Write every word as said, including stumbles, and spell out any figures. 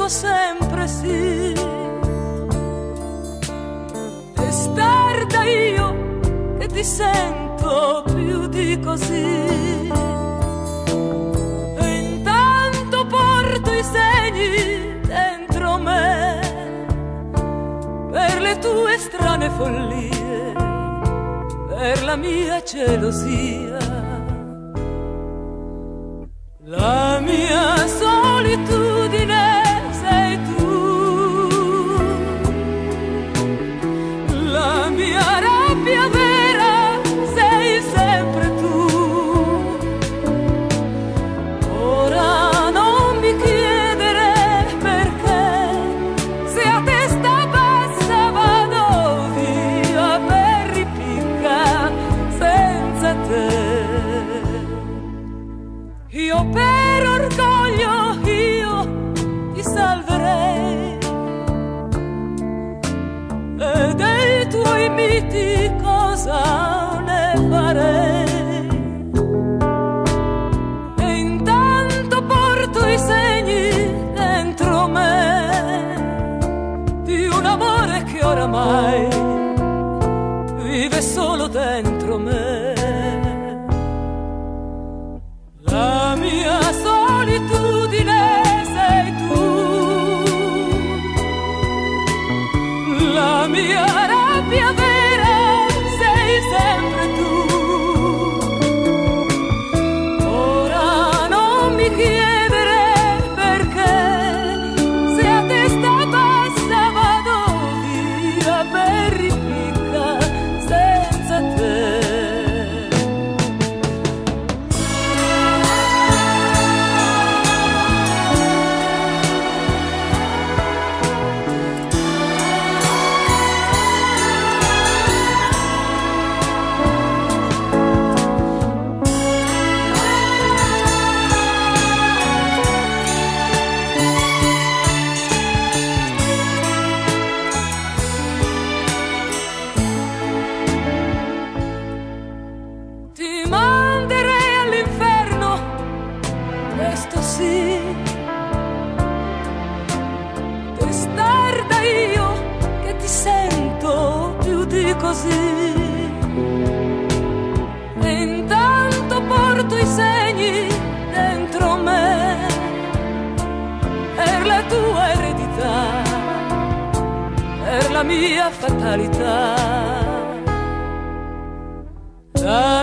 sempre sì. Testarda io che ti sento più di così. E intanto porto i segni dentro me per le tue strane follie, per la mia gelosia. La mia solitudine sei tu, la mia rabbia vera sei sempre tu. Ora non mi chiedere perché, se a testa bassa vado via per ripicca senza te. Io per orgoglio io ti salverei, e dei tuoi miti cosa ne farei? E intanto porto i segni dentro me di un amore che oramai vive solo dentro me. La mia solitudine sei tu, la mia rabbia vera sei sempre tu. Ora non mi chiedere perché, se a testa bassa vado via per ripicca senza te. Ti manderei all'inferno, questo sì. Testarda io che ti sento più di così. E intanto porto i segni dentro me per la tua eredità, per la mia fatalità. La